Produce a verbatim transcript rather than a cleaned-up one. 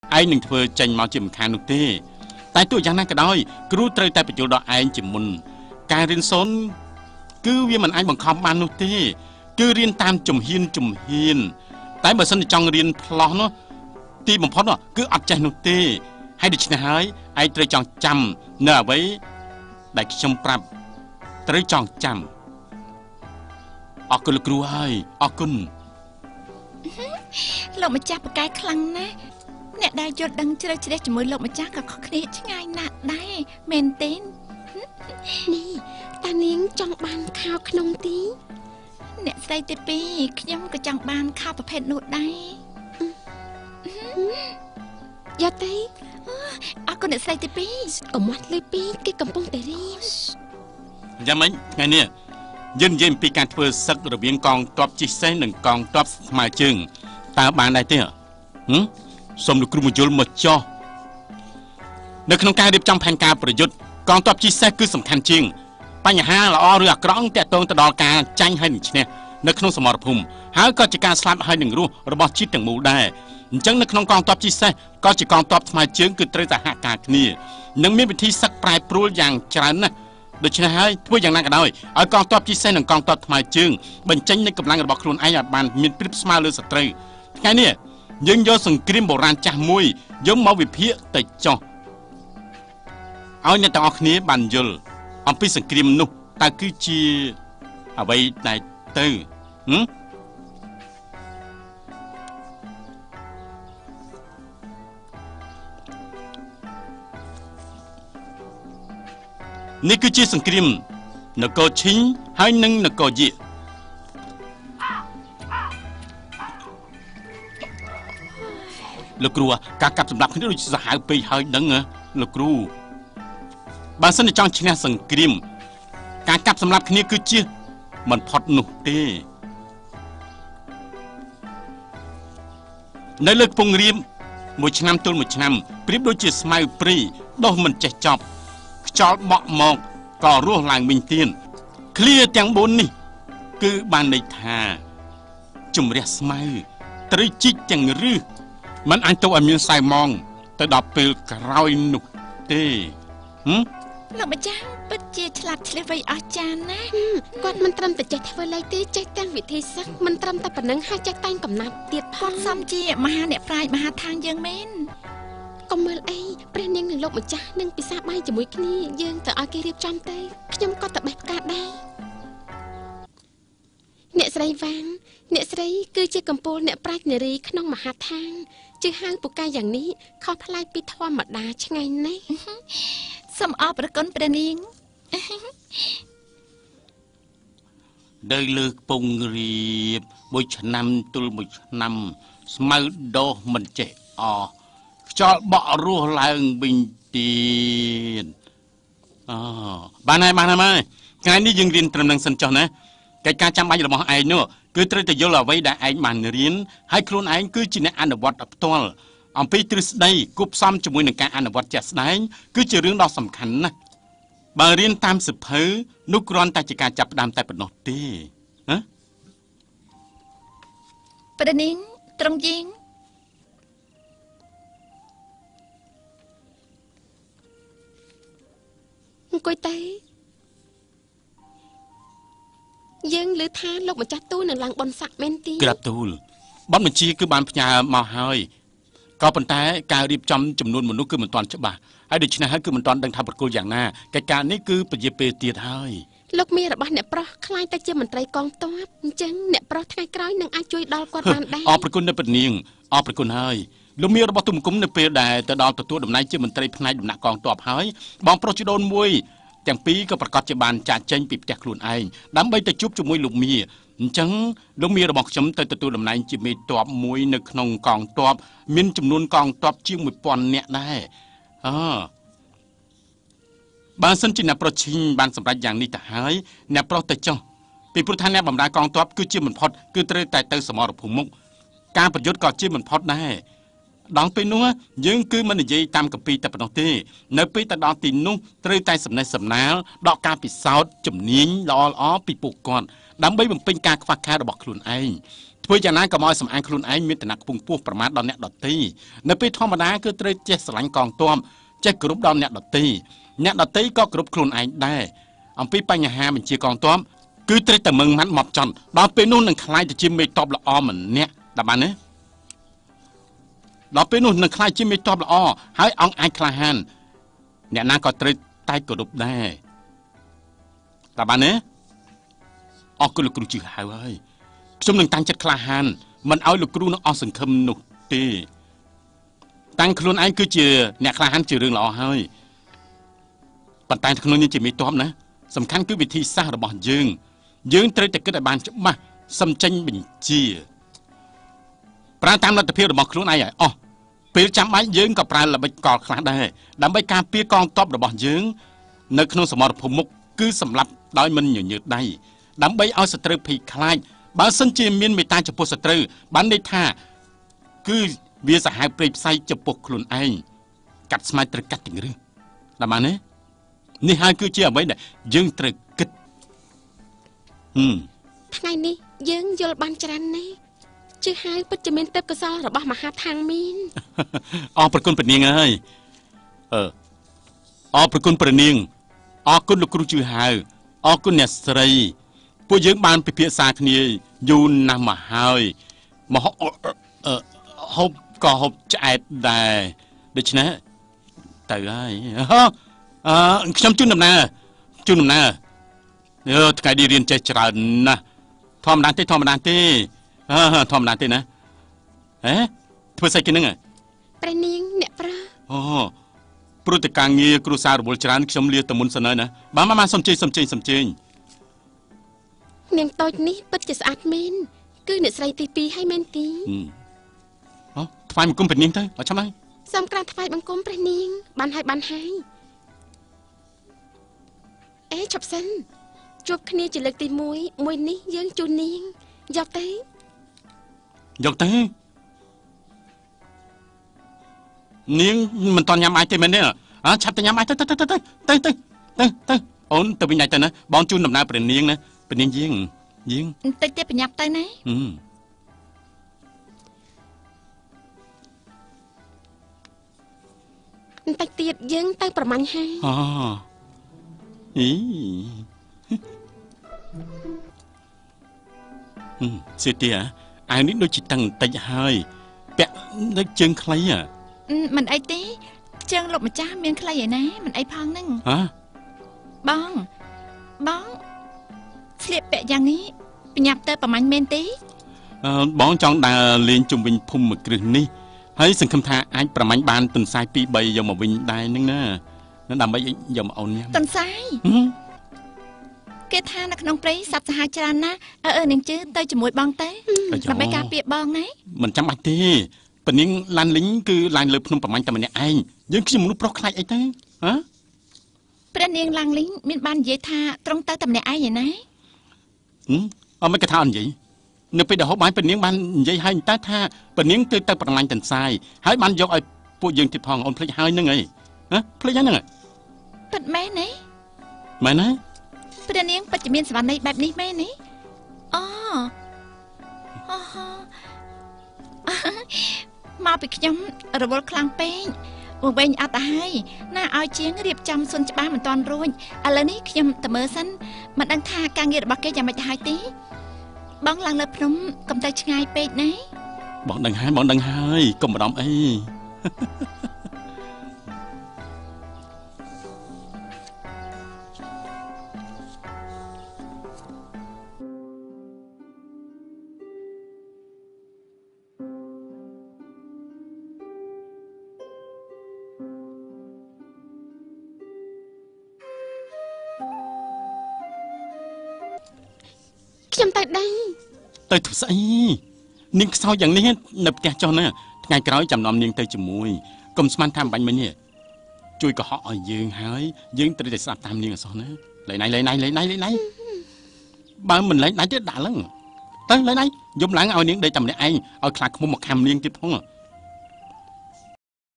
ឯងនឹងធ្វើចេញមកជាមិនខាននោះទេតែទោះយ៉ាងណាក៏ដោយគ្រូត្រូវតែបញ្យល់ដល់ឯងជាមុនការរៀនសូត្រគឺវាមិនអាចបង្ខំបាននោះទេគឺរៀនតាមជំហានជំហានតែបើសិនជាចង់រៀនផ្លោះនោះទីបំផុតនោះគឺអត់ចេះនោះទេហើយដូច្នេះហើយឯងត្រូវចងចាំនៅអ្វីដែលខ្ញុំប្រាប់ត្រូវចងចាំអរគុណលោកគ្រូហើយអរគុណលោកម្ចាស់ប្រកែកខ្លាំងណាស់អ្នកដែលយល់ដឹងជ្រៅជ្រះជាមួយលោកម្ចាស់ក៏ខុសគ្នាឆ្ងាយណាស់ដែរមែនទេនេះតានាងចង់បានខោក្នុងទីអ្នកស្រីទីពីរខ្ញុំក៏ចង់បានខោប្រភេទនោះដែរយ៉ាទេអរគុណអ្នកស្រីទីពីរកុំមកលើពីគេកំពុងតែរៀនយ៉ាងម៉េចថ្ងៃនេះយើងនិយាយអំពីការធ្វើសឹករវាងកងទ័ពជិះសេះនិងកងទ័ពស្មើជើងតើបានដែរទេហ៎សូមលោកគ្រូមកយល់មកចោះនៅក្នុងការរៀបចំផែនការប្រយុទ្ធកងទ័ពជិះសេះគឺសំខាន់ជាងបញ្ហាល្អឬអាក្រក់ទាក់ទងទៅដល់ការចាញ់ហើយនឹងឈ្នះនៅក្នុងសមរភូមិហើយក៏ជាការស្លាប់ហើយនឹងរស់របស់ជាតិទាំងមូលដែរអញ្ចឹងនៅក្នុងកងទ័ពជិះសេះក៏ជាកងទ័ពស្មើជើងគឺត្រូវសហការគ្នានិងមានវិធីសឹកប្រែប្រួលយ៉ាងច្រើនណាស់ដូច្នេះហើយធ្វើយ៉ាងណាក៏ដោយឲ្យកងទ័ពជិះសេះនិងកងទ័ពថ្មើរជើងបញ្ចេញនូវកម្លាំងរបស់ខ្លួនឯងឲ្យបានមានប្រៀបស្មើលើសត្រូវថ្ងៃនេះយើងយកសង្គ្រាមបុរាណចាស់មួយយកមកវិភាគទៅចោះឲ្យអ្នកទាំងអស់គ្នាបានយល់អំពីសង្គ្រាមនោះតើគឺជាអ្វីដែលទៅហឹមនេះគឺជាសង្គ្រាមនគរឈិញហើយនិងនគរយៈលោកគ្រូការកាប់សម្លាប់គ្នាដូចសាហាវពេកហើយដឹងលោកគ្រូបើសិនជាចង់ឈ្នះសង្គ្រាមការកាប់សម្លាប់គ្នាគឺជាមិនផុតនោះទេនៅលើកំពង់រាមមួយឆ្នាំទល់មួយឆ្នាំប្រៀបដូចជាស្មៅព្រីដុះមិនចេះចប់ខ្យល់បក់មកក៏រស់ឡើងវិញទៀតឃ្លាទាំងបួននេះគឺបានន័យថាជំរះស្មៅត្រូវជីកទាំងរឹសมันអាចទៅឲ្យមានសៅម៉ងទៅដល់ពេលក្រោយនោះទេហឹមលោកម្ចាស់ពិតជាឆ្លាតឆ្លៀសវៃអស្ចារ្យណាស់គាត់មិនត្រឹមតែចេះធ្វើលេខទេចេះទាំងវិធីសាស្ត្រមិនត្រឹមតែប៉ុណ្ណឹងហើយចេះតែងកំណាត់ទៀតផងសំជាមហាអ្នកប្រាជ្ញមហាឋានយើងមែនកុំមើលអីព្រះនាងនិងលោកម្ចាស់នឹងពិសាបាយជាមួយគ្នាយើងទៅឲ្យគេរៀបចំទៅខ្ញុំក៏ទៅបេះផ្កាដែរអ្នកស្រីវ៉ាងអ្នកស្រីគឺជាកំពូលអ្នកប្រាជ្ញនារីក្នុងមហាឋានជឿហៅពូកែយ៉ាងនេះខុសប្លែកពីធម្មតាឆ្ងាញ់ណាស់សូមអរព្រគុណព្រះនាងដើរលើកពងរៀបមួយឆ្នាំទល់មួយឆ្នាំស្មៅដោះមិនចេះអស់ខ្យល់បក់រស់ឡើងវិញទៀតអូបានហើយបានហើយថ្ងៃនេះយើងរៀនត្រឹមនឹងសិនចុះណាកិច្ចការចាំបាច់របស់ឯងនោះគឺត្រូវតែយល់អ្វីដែលឯងបានរៀនហើយខ្លួនឯងគឺជាអ្នកអនុវត្តផ្ទាល់អំពីទ្រឹស្ដីគប់ផ្សំជាមួយនឹងការអនុវត្តជាក់ស្ដែងគឺជារឿងដ៏សំខាន់ណាស់បើរៀនតាមសៀវភៅនោះគ្រាន់តែជាការចាប់ផ្ដើមតែប៉ុណ្ណោះទេណាព្រះនាងត្រង់ជាងអង្គុយទៅយើងឮថាលោកម្ចាស់ទូនឹងឡើងបនស័កមែនទេក្រាបទូលបនបញ្ជាគឺបានផ្ញើមកហើយក៏ប៉ុន្តែការរៀបចំចំនួនមនុស្សគឺមិនទាន់ច្បាស់ហើយដូច្នេះហើយគឺមិនទាន់ដឹងថាប្រគល់យ៉ាងណាកិច្ចការនេះគឺពជាពេលទៀតហើយលោកមីរបស់អ្នកប្រុសខ្លាយទៅជាមន្ត្រីកងទ័ពអញ្ចឹងអ្នកប្រុសថ្ងៃក្រោយនឹងអាចជួយដល់គាត់បានដែរអរព្រគុណដល់ព្រះនាងអរព្រគុណហើយលោកមីរបស់ទុំគុំនៅពេលដែលទៅដល់ទទួលតំណែងជាមន្ត្រីផ្នែកដំណាក់កងទ័ពហើយបងប្រុសជីដូនមួយទាំងពីរក៏ប្រកាសជាបានចាកចេញពីផ្ទះខ្លួនឯងដើម្បីទៅជួបជាមួយលោកមីអញ្ចឹងលោកមីរបស់ខ្ញុំទៅទទួលតំណែងជាមេទ័ពមួយនៅក្នុងកងទ័ពមានចំនួនកងទ័ពជាងមួយពាន់នាក់ដែរអឺបើសិនជាអ្នកប្រុសឈីងបានសម្រេចយ៉ាងនេះទៅហើយអ្នកប្រុសទៅចុះពីព្រោះថាអ្នកបម្រើកងទ័ពគឺជាមិនផុតគឺត្រូវតែទៅសមរភូមិមុខការប្រយុទ្ធក៏ជាមិនផុតដែរដល់ពេលនោះយើងគឺមិននិយាយតាមកាពីតែប៉ុណ្ណោះទេនៅពេលទៅដល់ទីនោះត្រូវតែសំណេះសំណាលដកការពិសោធន៍ជំនាញល្អល្អពីពួកគាត់ដើម្បីបំពេញការខ្វះខាតរបស់ខ្លួនឯងធ្វើយ៉ាងណាក៏មកសម្អាងខ្លួនឯងមានឋានៈខ្ពង់ខ្ពស់ប្រមាថដល់អ្នកដទៃនៅពេលធម្មតាគឺត្រូវចេះស្រឡាញ់កងទ័ពចេះគោរពដល់អ្នកដទៃអ្នកដទៃក៏គោរពខ្លួនឯងដែរអំពីបញ្ហាបញ្ជាកងទ័ពគឺត្រូវតែមឹងម៉ាត់មកចន់ដល់ពេលនោះនឹងខ្លាយទៅជាមេតបល្អម្នាក់ដល់បានទេដល់ពេលនោះនឹងខ្លាយជាមេតបល្អហើយអង្គអាចក្លាហានអ្នកណាក៏ត្រូវតែគោរពដែរដល់បានទេអរគុណលោកគ្រូជឿហៅហើយខ្ញុំនឹងតាំងចិត្តក្លាហានមិនឲ្យលោកគ្រូនឹងអស់សង្ឃឹមនោះទេតាំងខ្លួនឯងគឺជាអ្នកក្លាហានជារឿងល្អហើយប៉ុន្តែក្នុងនេះជាមេតបណាសំខាន់គឺវិធីសាស្ត្ររបស់យើងយើងត្រូវតែគិតឲ្យបានច្បាស់សំចេញបញ្ជាប្រើតាមលទ្ធភាពរបស់ខ្លួនឯងឲ្យអស់ពេលចាំបាច់យើងក៏ប្រើល្បិចកលខ្លះដែរដើម្បីការពារកងទ័ពរបស់យើងនៅក្នុងសមរភូមិមុខគឺសម្លាប់ដោយមិនញញើតដៃដើម្បីឲ្យសត្រូវភ័យខ្លាចបើសិនជាមានមេត្តាចំពោះសត្រូវបានន័យថាគឺវាសាហាវព្រៃផ្សៃចំពោះខ្លួនឯងកាត់ស្មៅត្រូវកាត់ទាំងរឹសដល់បានទេនេះហើយគឺជាអ្វីដែលយើងត្រូវគិតហឹមថ្ងៃនេះយើងយល់បានច្រើនណាស់ជឿហើយពិតជាមានទេពកោសល្យរបស់មហាថាងមានអរប្រគុណព្រះនាងអើយអឺអរប្រគុណព្រះនាងអរគុណលោកគ្រូជឿហើយអរគុណអ្នកស្រីពួកយើងបានពិភាក្សាគ្នាយូរណាស់មកហើយមកហូបក៏ហូបឆ្អែតដែរដូច្នេះទៅហើយអឺខ្ញុំជូនដំណើរជូនដំណើរអឺថ្ងៃនេះរៀនចេះច្រើនណាស់ធម្មតាទេធម្មតាទេអឺធម្មតាទេណាហេធ្វើស្អីគេនឹងព្រះនាងអ្នកប្រាអូព្រោះតែការងារគ្រួសាររវល់ច្រើនខ្ញុំលាទៅមុនសិនហើយណាបានមកសុំជ័យសុំជ័យសុំជ័យនាងតូចនេះពិតជាស្អាតមែនគឺអ្នកស្រីទីពីរហើយមែនទីអូថ្វាយបង្គំព្រះនាងទៅអត់ចាំហើយសូមក្រាបថ្វាយបង្គំព្រះនាងបានហើយបានហើយអេឈប់សិនជួបគ្នាជាលើកទីមួយមួយនេះយើងជូននាងយកទៅយកទៅនាងមិនតន់ញ៉ាំអាចទេមែនទេអើឆាប់ទៅញ៉ាំអាចទៅទៅទៅទៅទៅទៅទៅទៅអូនទៅវិញទៅណាបងជូនដំណើរព្រះនាងណាព្រះនាងយើងយើងបន្តិចទៀតប្រញាប់ទៅណាបន្តិចទៀតយើងទៅប្រមាញ់ហើយអូអីហឹមសេទីអានេះដូចជាតឹងបន្តិចហើយពាក់ដូចជើងខ្លីហ៎មិនអីទេជើងលោកម្ចាស់មានខ្លីឯណាមិនអីផងហ្នឹងហ៎បងបងស្លៀកពាក់យ៉ាងនេះប្រញាប់ទៅប្រមាញ់មែនទេអឺបងចង់ដើរលេងជុំវិញភូមិមួយគ្រឹះនេះហើយសង្ឃឹមថាអាចប្រមាញ់បានទុនសាយពីរបីយកមកវិញដែរហ្នឹងណាដើម្បីយកមកអូនញ៉ាំទុនសាយគេថានៅក្នុងព្រៃសត្វសាហាវច្រើនណាស់អឺអឺនឹងជឿទៅជាមួយបងទៅដើម្បីការពារបងណាមិនចាំបាច់ទេប៉នាងឡានលីងគឺឡានលើភ្នំប្រមាញ់តែម្នាក់ឯងយើងខ្ញុំមនុស្សប្រុសខ្លាចអីទៅហ៎ព្រះនាងឡាំងលីងមានបាននិយាយថាត្រង់ទៅតែម្នាក់ឯងឯណាហឹមអត់មិនគេថាអត់និយាយនៅពេលដែលហូបបាយប៉នាងបាននិយាយឲ្យតែថាប៉នាងទៅទៅប្រមាញ់តន្សាយហើយបានយកឲ្យពួកយើងទៀតផងអូនភ្លេចហើយហ្នឹងអីហ៎ភ្លេចហើយហ្នឹងពិតមែនទេមែនទេព្រះនាងពិតជាមានសវណ្ណីបែបនេះមែនទេអូអូមកពីខ្ញុំរវល់ខ្លាំងពេកមកវិញអត់ទៅហើយណាឲ្យជាងរៀបចំសុនច្បាស់មិនតាន់រួចឥឡូវនេះខ្ញុំទៅមើលសិនមិនដឹងថាការងាររបស់គេយ៉ាងម៉េចហើយទេបងឡើងលើភ្នំកុំទៅឆ្ងាយពេកណាបងដឹងហើយបងដឹងហើយកុំបារម្ភអីខ្ញុំទៅដឹងទៅធ្វើស្អីនាងខ្សោយយ៉ាងនេះនៅផ្ទះចុះណាថ្ងៃក្រោយចាំនាំនាងទៅជាមួយកុំស្មានថាមិនបាញ់មិញទេជួយកុហកឲ្យយើងហើយយើងត្រូវតែស្ដាប់តាមនាងអសោះណាលេងណៃលេងណៃលេងណៃលេងណៃបើមិនលេងណៃទៀតដាក់ឡើងទៅលេងណៃយំឡើងឲ្យនាងដេកតែម្នាក់ឯងឲ្យខ្លាចឃ្មុំមកខាំនាងទៀតផង